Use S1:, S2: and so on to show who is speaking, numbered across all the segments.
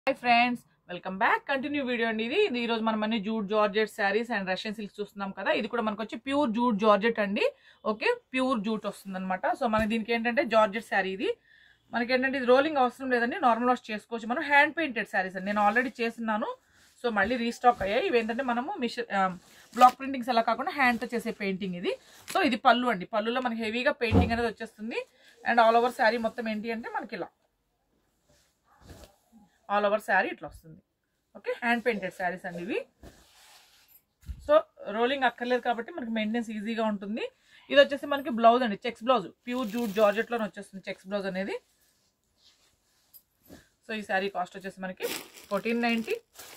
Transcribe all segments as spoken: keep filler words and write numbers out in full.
S1: Hi friends, welcome back. Continue video అండి ఇది. ఇది ఈ రోజు మనం అన్ని jute georgette sarees and Russian silks చూస్తున్నాం కదా. ఇది కూడా మనకు వచ్చి ప్యూర్ జూట్ జార్జెట్ అండి. ఓకే, ప్యూర్ జూట్ వస్తుంది అనమాట. సో మనకి దీనికి ఏంటంటే జార్జెట్ శారీ ఇది. మనకి ఏంటంటే ఇది రోలింగ్ అవసరం లేదండి, నార్మల్ వాష్ చేసుకోవచ్చు. మనం హ్యాండ్ పెయింటెడ్ శారీస్ అండి, నేను ఆల్రెడీ చేస్తున్నాను. సో మళ్ళీ రీస్టాక్ అయ్యాయి. ఇవి ఏంటంటే మనము మిషన్ బ్లాక్ ప్రింటింగ్స్ అలా కాకుండా హ్యాండ్తో చేసే పెయింటింగ్ ఇది. సో ఇది పళ్ళు అండి. పళ్ళులో మనకి హెవీగా పెయింటింగ్ అనేది వచ్చేస్తుంది. అండ్ ఆల్ ఓవర్ శారీ మొత్తం ఏంటి అంటే మనకి ఇలా ఆల్ ఓవర్ శారీ ఇట్లా వస్తుంది. ఓకే, హ్యాండ్ పెయింటెడ్ శారీస్ అండి ఇవి. సో రోలింగ్ అక్కర్లేదు కాబట్టి మనకి మెయింటెనెన్స్ ఈజీగా ఉంటుంది. ఇది వచ్చేసి మనకి బ్లౌజ్ అండి, చెక్స్ బ్లౌజ్, ప్యూర్ జూట్ జార్జెట్లోనే వచ్చేస్తుంది చెక్స్ బ్లౌజ్ అనేది. సో ఈ శారీ కాస్ట్ వచ్చేసి మనకి ఫోర్టీన్ నైంటీ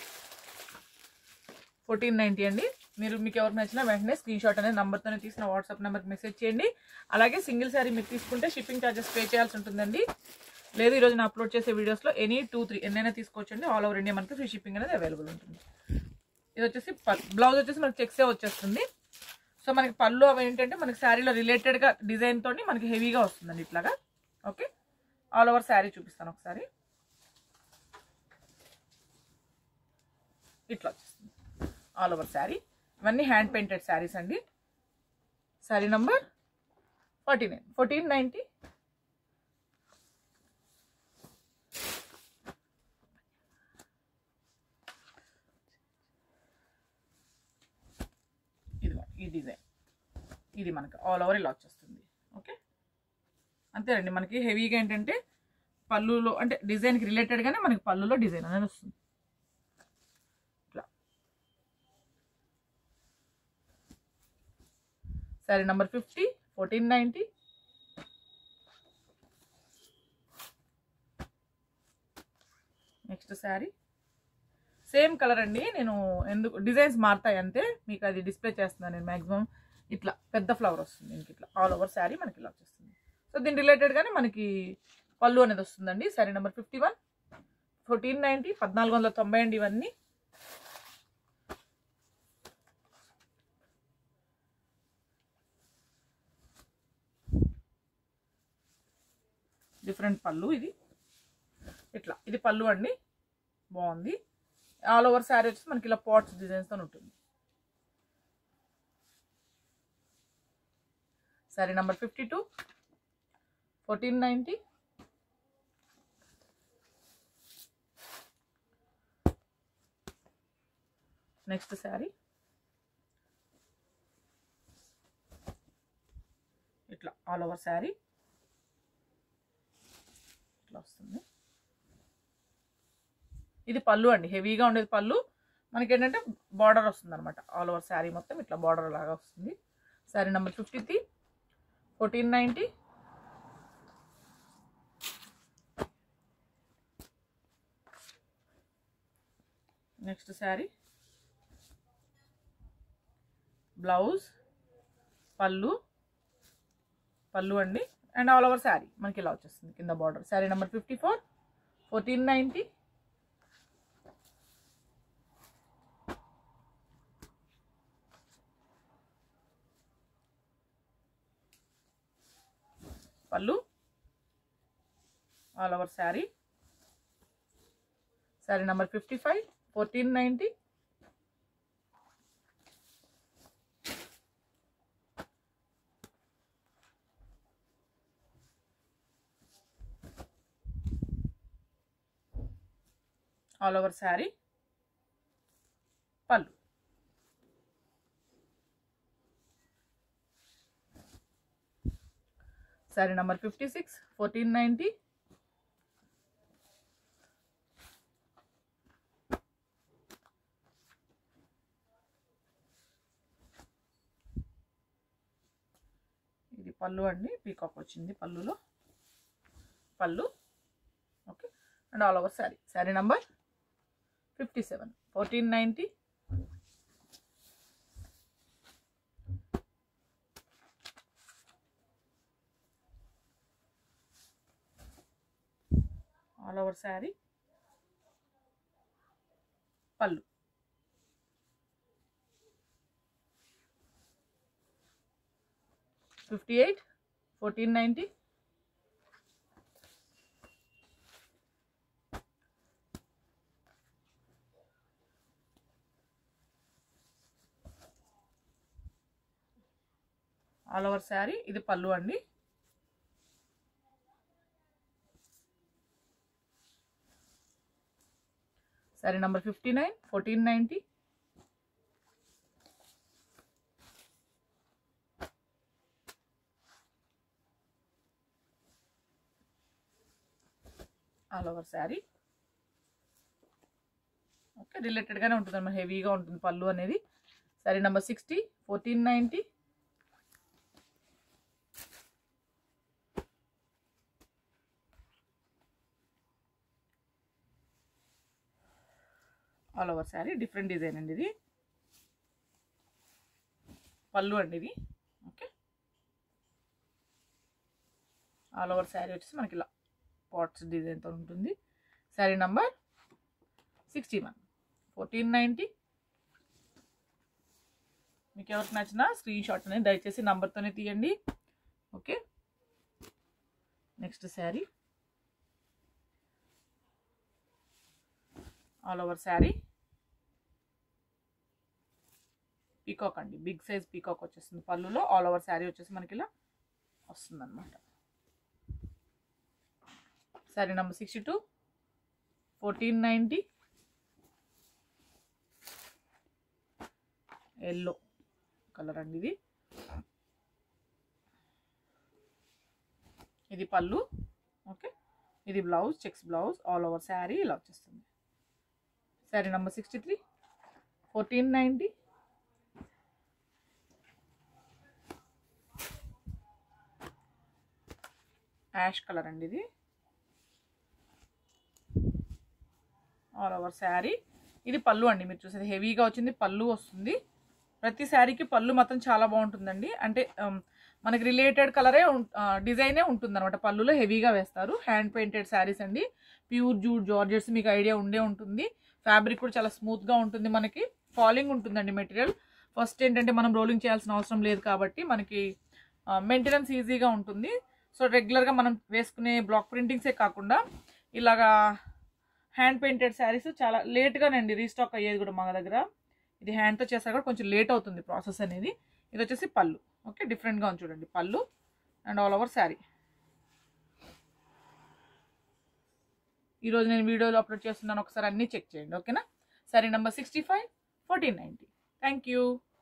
S1: ఫోర్టీన్ నైంటీ అండి. మీరు మీకు ఎవరికి నచ్చినా వెంటనే స్క్రీన్ షాట్ అనేది నెంబర్తోనే తీసిన వాట్సాప్ నెంబర్కి మెసేజ్ చేయండి. అలాగే సింగిల్ శారీ మీరు తీసుకుంటే షిప్పింగ్ ఛార్జెస్ పే చేయాల్సి ఉంటుందండి. లేదు ఈరోజు నేను అప్లోడ్ చేసే వీడియోస్లో ఎనీ టూ త్రీ ఎన్నైనా తీసుకోవచ్చండి. ఆల్ ఓవర్ ఇండియా మనకి ఫ్రీ షిప్పింగ్ అనేది అవైలబుల్ ఉంటుంది. ఇది వచ్చేసి బ్లౌజ్ వచ్చేసి మనకి చెక్సే వచ్చేస్తుంది. సో మనకి పళ్ళు అవి ఏంటంటే మనకి శారీలో రిలేటెడ్గా డిజైన్తో మనకి హెవీగా వస్తుందండి ఇట్లాగా. ఓకే, ఆల్ ఓవర్ శారీ చూపిస్తాను ఒకసారి. ఇట్లా వచ్చేస్తుంది ఆల్ ఓవర్ శారీ. ఇవన్నీ హ్యాండ్ పెయింటెడ్ శారీస్ అండి. Sari number forty nine fourteen ninety ఈ డిజైన్ ఇది మనకి ఆల్ ఓవర్ ఇలా వచ్చేస్తుంది. ఓకే, అంతేనండి. మనకి హెవీగా ఏంటంటే పళ్ళులో అంటే డిజైన్కి రిలేటెడ్గానే మనకి పళ్ళులో డిజైన్ అనేది వస్తుంది. ఇట్లా sari number fifty fourteen ninety next sari same colour అండి. నేను ఎందుకు డిజైన్స్ మారుతాయి అంతే, మీకు అది డిస్ప్లే చేస్తున్నాను నేను. మ్యాక్సిమం ఇట్లా పెద్ద ఫ్లవర్ వస్తుంది ఇంక ఇట్లా ఆల్ ఓవర్ శారీ మనకి ఇలా వచ్చేస్తుంది. సో దీని రిలేటెడ్గానే మనకి పళ్ళు అనేది వస్తుందండి. Sari number fifty one fourteen ninety పద్నాలుగు వందల తొంభై అండి ఇవన్నీ. డిఫరెంట్ పళ్ళు ఇది. ఇట్లా ఇది పళ్ళు అండి, బాగుంది. ఆల్ ఓవర్ శారీ వచ్చి మనకి ఇలా పాట్స్ డిజైన్స్తో ఉంటుంది. Sari number fifty two fourteen ninety next sari ఇట్లా ఆల్ ఓవర్ శారీ ఇట్లా వస్తుంది. ఇది పళ్ళు అండి, హెవీగా ఉండేది పళ్ళు. మనకి ఏంటంటే బార్డర్ వస్తుంది అనమాట. ఆల్ ఓవర్ శారీ మొత్తం ఇట్లా బార్డర్ లాగా వస్తుంది. Sari number fifty three fourteen ninety next sari blouse పళ్ళు పళ్ళు అండి. అండ్ ఆల్ ఓవర్ శారీ మనకి ఇలా వచ్చేస్తుంది కింద border. Sari number fifty four fourteen ninety పళ్ళు all over sari. Sari number fifty five fourteen ninety all over sari పళ్ళు. Sari number fifty six fourteen ninety ఇది పళ్ళు అండి, పీకాక్ వచ్చింది పళ్ళులో పళ్ళు. Okay, and all over sari. Sari number fifty seven fourteen ninety all over sari పళ్ళు. Fifty eight fourteen ninety all over sari. ఇది పళ్ళు అండి. Sari number fifty nine fourteen ninety. All over sari. Okay, రిలేటెడ్గానే ఉంటుంది అన్నమాట, హెవీగా ఉంటుంది పళ్ళు అనేది. Sari number sixty fourteen ninety. All over sari. Different design అండి ఇది. పళ్ళు అండి ఇది. ఓకే, ఆల్ ఓవర్ శారీ వచ్చేసి మనకి ఇలా పాట్స్ డిజైన్తో ఉంటుంది. Sari number sixty one fourteen ninety. మీకు ఎవరికి నచ్చిన స్క్రీన్ షాట్ అనేది దయచేసి నంబర్తోనే తీయండి. Okay, next sari. All over sari. Peacock అండి, బిగ్ సైజ్ పీకాక్ వచ్చేస్తుంది పళ్ళులో. ఆల్ ఓవర్ శారీ వచ్చేసి మనకి ఇలా వస్తుంది అనమాట. Sari number sixty two fourteen ninety. Yellow colour అండి ఇది. ఇది పళ్ళు. ఓకే, ఇది blouse, checks blouse. All over sari ఇలా వచ్చేస్తుంది. Sari number sixty three fourteen ninety. Ash colour అండి ఇది. All over sari. ఇది పళ్ళు అండి, మీరు చూసేది హెవీగా వచ్చింది పళ్ళు వస్తుంది. ప్రతి శారీకి పళ్ళు మాత్రం చాలా బాగుంటుందండి. అంటే మనకి రిలేటెడ్ కలరే డిజైనే ఉంటుంది అనమాట, పళ్ళులో హెవీగా వేస్తారు. హ్యాండ్ పెయింటెడ్ శారీస్ అండి, ప్యూర్ జూట్ జార్జెట్స్. మీకు ఐడియా ఉండే ఉంటుంది. ఫ్యాబ్రిక్ కూడా చాలా స్మూత్గా ఉంటుంది. మనకి ఫాలింగ్ ఉంటుందండి మెటీరియల్. ఫస్ట్ ఏంటంటే మనం రోలింగ్ చేయాల్సిన అవసరం లేదు కాబట్టి మనకి మెయింటెనెన్స్ ఈజీగా ఉంటుంది. సో రెగ్యులర్గా మనం వేసుకునే బ్లాక్ ప్రింటింగ్సే కాకుండా ఇలాగా హ్యాండ్ పెయింటెడ్ శారీస్ చాలా లేట్గానండి రీస్టాక్ అయ్యేది కూడా మా దగ్గర. ఇది హ్యాండ్తో చేసా కూడా కొంచెం లేట్ అవుతుంది ప్రాసెస్ అనేది. ఇది వచ్చేసి పళ్ళు. ఓకే, డిఫరెంట్గా ఉంది చూడండి పళ్ళు అండ్ ఆల్ ఓవర్ శారీ. ఈరోజు నేను వీడియోలో అప్లోడ్ చేస్తున్నాను, ఒకసారి అన్నీ చెక్ చేయండి. ఓకేనా. Sari number sixty five fourteen ninety. Thank you.